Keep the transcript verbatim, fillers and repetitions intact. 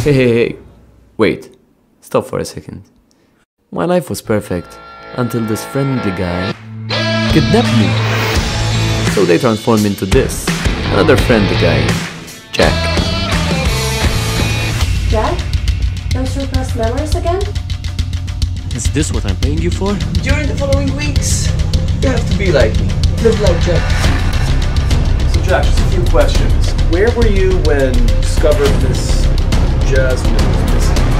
Hey, hey, hey, wait, stop for a second. My life was perfect until this friendly guy kidnapped me. So they transformed me into this, another friendly guy, Jack. Jack? Those repressed memories again? Is this what I'm paying you for? During the following weeks, you have to be like me. Live like Jack. So Jack, just a few questions. Where were you when you discovered this Jasmine was missing?